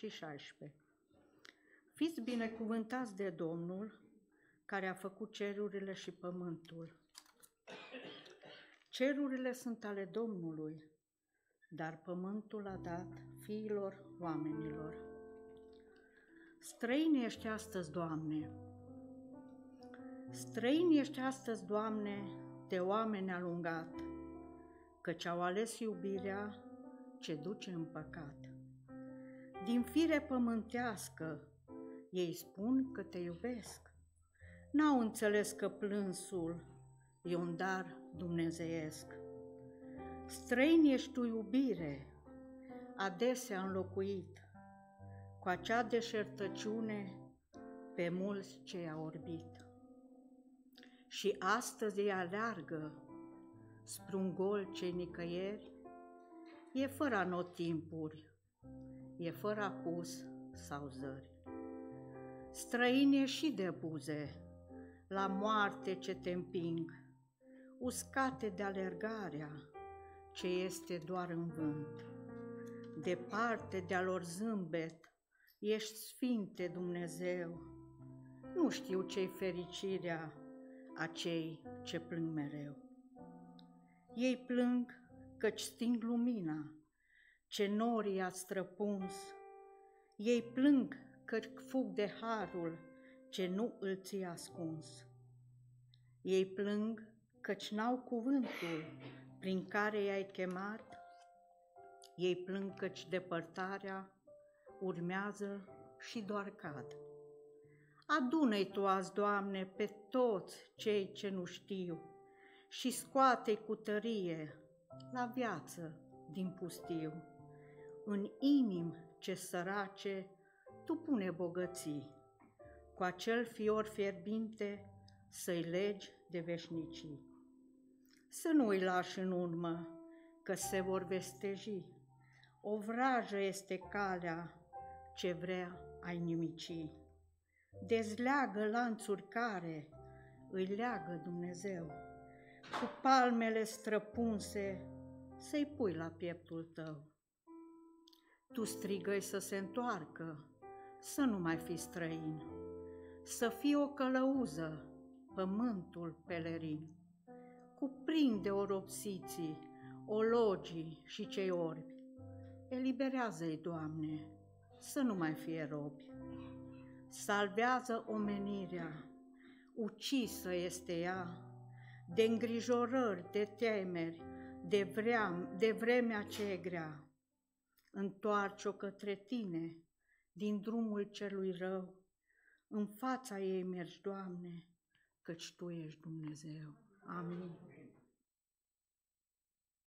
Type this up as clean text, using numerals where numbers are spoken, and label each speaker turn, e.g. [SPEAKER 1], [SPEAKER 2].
[SPEAKER 1] și 16. Fiți binecuvântați de Domnul, care a făcut cerurile și pământul. Cerurile sunt ale Domnului, dar pământul a dat fiilor oamenilor. Străini ești astăzi, Doamne, străini ești astăzi, Doamne, de oameni alungat, căci au ales iubirea ce duce în păcat. Din fire pământească ei spun că te iubesc, n-au înțeles că plânsul e un dar dumnezeiesc. Străini ești tu, iubire, adesea înlocuit, cu acea deșertăciune pe mulți ce i-a orbit. Și astăzi ei aleargă spre un gol ce nicăieri, e fără anotimpuri, e fără acuz sau zări. Străini ești și de buze, la moarte ce te împing, uscate de alergarea ce este doar în vânt. Departe de-a lor zâmbet, ești sfinte, Dumnezeu, nu știu ce-i fericirea a cei ce plâng mereu. Ei plâng căci sting lumina, ce norii a străpuns, ei plâng căci fug de harul ce nu îl ți-a ascuns. Ei plâng căci n-au cuvântul prin care i-ai chemat, ei plâng căci depărtarea urmează și doar cad. Adună-i tu azi, Doamne, pe toți cei ce nu știu și scoate-i cu tărie la viață din pustiu. În inim ce sărace tu pune bogății, cu acel fior fierbinte să-i legi de veșnicii. Să nu îi lași în urmă, că se vor vesteji, o vrajă este calea ce vrea ai nimici. Dezleagă lanțuri care îi leagă Dumnezeu, cu palmele străpunse să-i pui la pieptul tău. Tu strigă-i să se întoarcă, să nu mai fi străin, să fie o călăuză, pământul pelerin. Cuprinde oropsiții, ologii și cei orbi, eliberează-i, Doamne, să nu mai fie robi. Salvează omenirea, ucisă este ea, de îngrijorări, de temeri, de vremea ce e grea. Întoarce-o către tine, din drumul celui rău, în fața ei mergi, Doamne, căci Tu ești Dumnezeu. Amin.